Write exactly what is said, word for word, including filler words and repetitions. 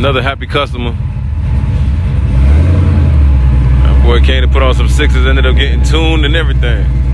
Another happy customer. That boy came to put on some sixes, ended up getting tuned and everything.